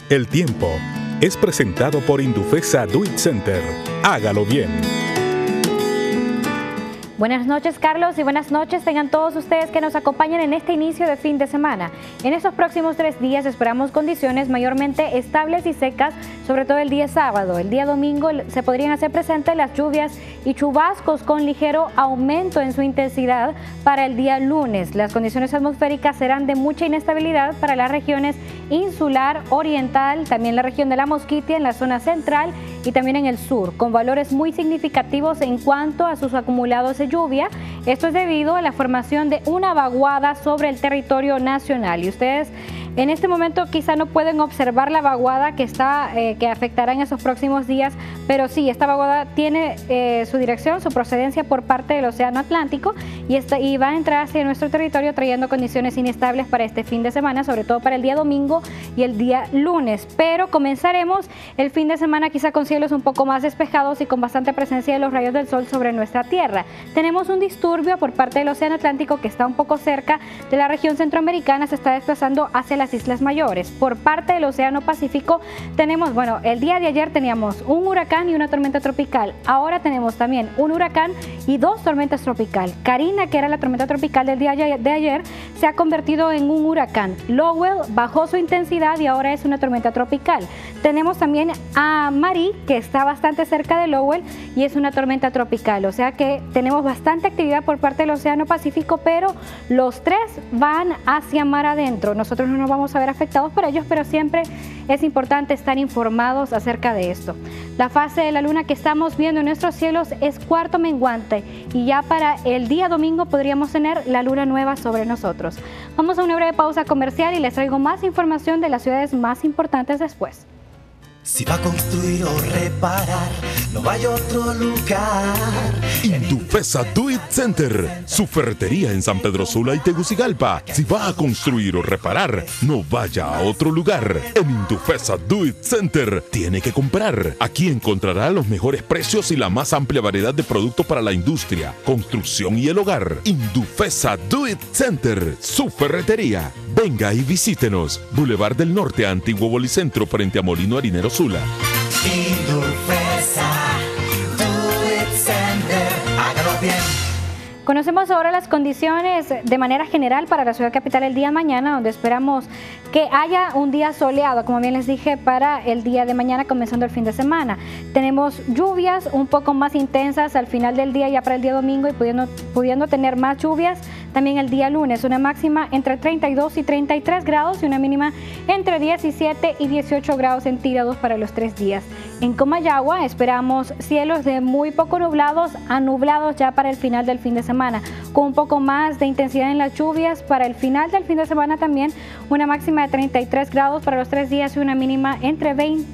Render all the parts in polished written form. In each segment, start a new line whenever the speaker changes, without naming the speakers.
El tiempo es presentado por Indufesa Do It Center. Hágalo bien.
Buenas noches, Carlos, y buenas noches tengan todos ustedes que nos acompañan en este inicio de fin de semana. En estos próximos 3 días esperamos condiciones mayormente estables y secas, sobre todo el día sábado. El día domingo se podrían hacer presentes las lluvias y chubascos con ligero aumento en su intensidad para el día lunes. Las condiciones atmosféricas serán de mucha inestabilidad para las regiones insular, oriental, también la región de la Mosquitia, en la zona central y también en el sur, con valores muy significativos en cuanto a sus acumulados de lluvia. Esto es debido a la formación de una vaguada sobre el territorio nacional. Y ustedes en este momento quizá no pueden observar la vaguada que afectará en esos próximos días, pero sí, esta vaguada tiene su dirección, su procedencia por parte del Océano Atlántico y va a entrar hacia nuestro territorio trayendo condiciones inestables para este fin de semana, sobre todo para el día domingo y el día lunes. Pero comenzaremos el fin de semana quizá con cielos un poco más despejados y con bastante presencia de los rayos del sol sobre nuestra tierra. Tenemos un disturbio por parte del Océano Atlántico que está un poco cerca de la región centroamericana, se está desplazando hacia las Islas Mayores. Por parte del Océano Pacífico tenemos, el día de ayer teníamos un huracán y una tormenta tropical. Ahora tenemos también un huracán y 2 tormentas tropicales. Karina, que era la tormenta tropical del día de ayer, se ha convertido en un huracán. Lowell bajó su intensidad y ahora es una tormenta tropical. Tenemos también a Marie, que está bastante cerca de Lowell y es una tormenta tropical. O sea que tenemos bastante actividad por parte del Océano Pacífico, pero los 3 van hacia mar adentro. Nosotros no nos vamos a ver afectados por ellos, pero siempre es importante estar informados acerca de esto. La fase de la luna que estamos viendo en nuestros cielos es cuarto menguante y ya para el día domingo podríamos tener la luna nueva sobre nosotros. Vamos a una breve pausa comercial y les traigo más información de las ciudades más importantes después.
Si va a construir o reparar, no vaya a otro lugar.
Indufesa Do It Center, su ferretería en San Pedro Sula y Tegucigalpa. Si va a construir o reparar, no vaya a otro lugar. En Indufesa Do It Center tiene que comprar. Aquí encontrará los mejores precios y la más amplia variedad de productos para la industria, construcción y el hogar. Indufesa Do It Center, su ferretería. Venga y visítenos. Boulevard del Norte, Antiguo Bolicentro, frente a Molino Harinero Sula.
Indufesa Do It Center, hágalo bien.
Conocemos ahora las condiciones de manera general para la ciudad capital el día de mañana, donde esperamos que haya un día soleado, como bien les dije, para el día de mañana comenzando el fin de semana. Tenemos lluvias un poco más intensas al final del día, ya para el día domingo, y pudiendo tener más lluvias también el día lunes. Una máxima entre 32 y 33 grados y una mínima entre 17 y 18 grados centígrados para los 3 días. En Comayagua esperamos cielos de muy poco nublados a nublados ya para el final del fin de semana, con un poco más de intensidad en las lluvias para el final del fin de semana también, una máxima de 33 grados para los 3 días y una mínima entre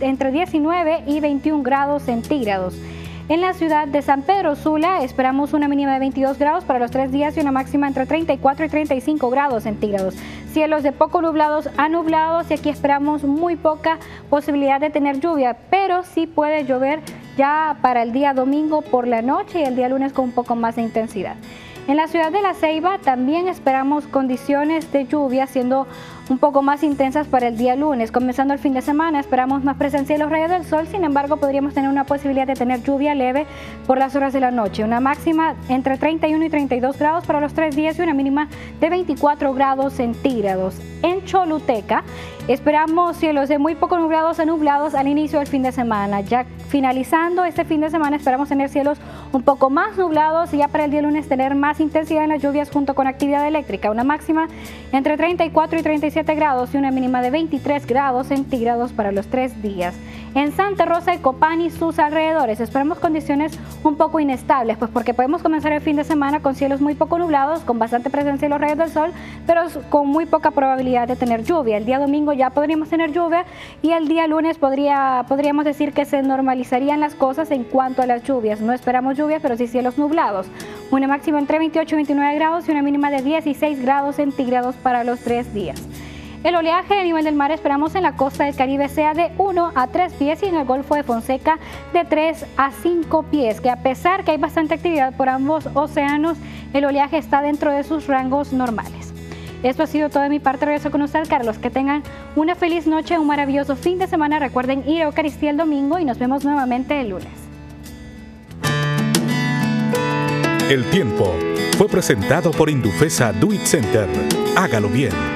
19 y 21 grados centígrados. En la ciudad de San Pedro Sula esperamos una mínima de 22 grados para los 3 días y una máxima entre 34 y 35 grados centígrados. Cielos de poco nublados a nublados y aquí esperamos muy poca posibilidad de tener lluvia, pero sí puede llover ya para el día domingo por la noche y el día lunes con un poco más de intensidad. En la ciudad de La Ceiba también esperamos condiciones de lluvia siendo un poco más intensas para el día lunes. Comenzando el fin de semana esperamos más presencia de los rayos del sol, sin embargo podríamos tener una posibilidad de tener lluvia leve por las horas de la noche. Una máxima entre 31 y 32 grados para los 3 días y una mínima de 24 grados centígrados. En Choluteca esperamos cielos de muy poco nublados a nublados al inicio del fin de semana. Ya finalizando este fin de semana esperamos tener cielos un poco más nublados y ya para el día lunes tener más intensidad en las lluvias junto con actividad eléctrica. Una máxima entre 34 y 37 grados y una mínima de 23 grados centígrados para los 3 días. En Santa Rosa de Copán y sus alrededores esperamos condiciones un poco inestables, pues porque podemos comenzar el fin de semana con cielos muy poco nublados, con bastante presencia de los rayos del sol, pero con muy poca probabilidad de tener lluvia. El día domingo ya podríamos tener lluvia y el día lunes podríamos decir que se normalizarían las cosas en cuanto a las lluvias. No esperamos lluvia, pero sí cielos nublados. Una máxima entre 28 y 29 grados y una mínima de 16 grados centígrados para los 3 días. El oleaje a nivel del mar esperamos en la costa del Caribe sea de 1 a 3 pies y en el Golfo de Fonseca de 3 a 5 pies, que a pesar que hay bastante actividad por ambos océanos, el oleaje está dentro de sus rangos normales. Esto ha sido todo de mi parte. Regreso con usted, Carlos. Que tengan una feliz noche, un maravilloso fin de semana. Recuerden ir a Eucaristía el domingo y nos vemos nuevamente el lunes.
El tiempo fue presentado por Indufesa Do It Center. Hágalo bien.